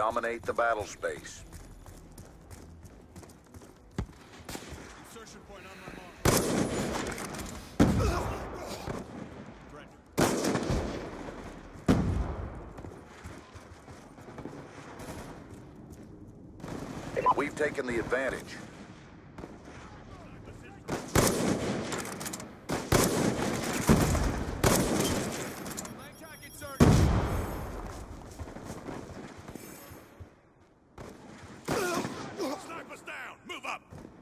dominate the battle space. Insertion point on my mark. We've taken the advantage. Snipers down! Move up!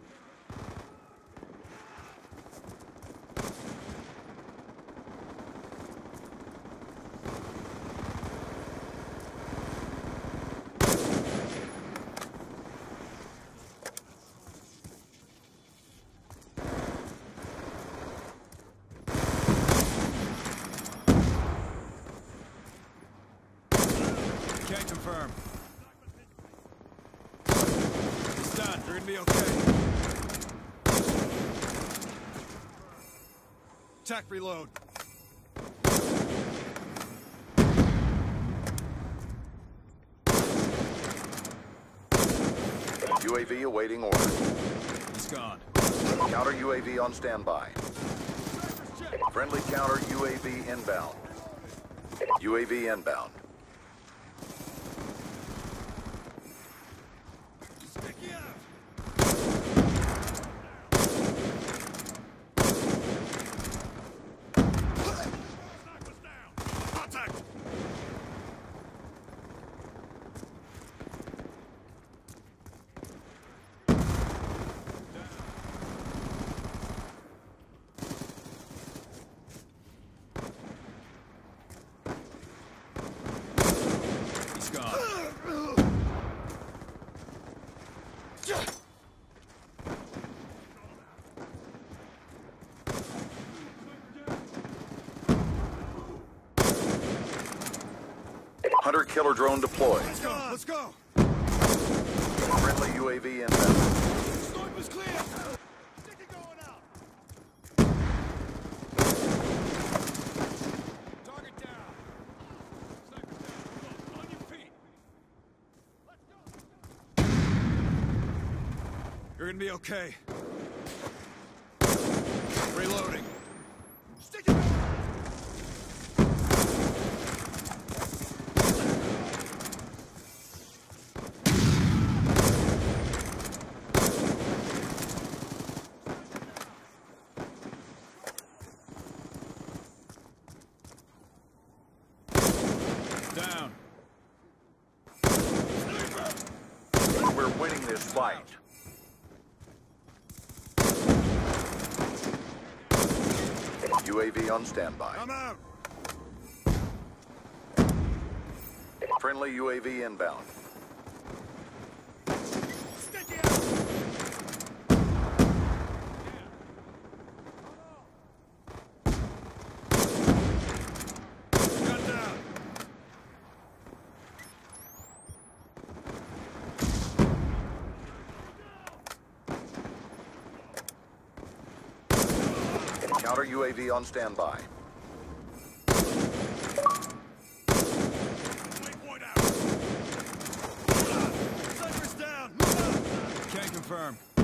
Can't confirm. It's done. You're gonna be okay. Attack reload. UAV awaiting order. It's gone. Counter UAV on standby. Friendly counter UAV inbound. UAV inbound. Sticky out! Snipers down! Contact! He's gone. 100 killer drone deployed. Let's go! Let's go! Friendly UAV inbound. Sniper's clear! Sticky going out! Target down! Sniper down! On your feet! Let's go! You're gonna be okay. Reloading. Sticky! Down. We're winning this fight. UAV on standby. I'm out. Friendly UAV inbound. Sticky out. Gun down. Counter UAV on standby. Waypoint out. Snipers down. Move out. Can't confirm.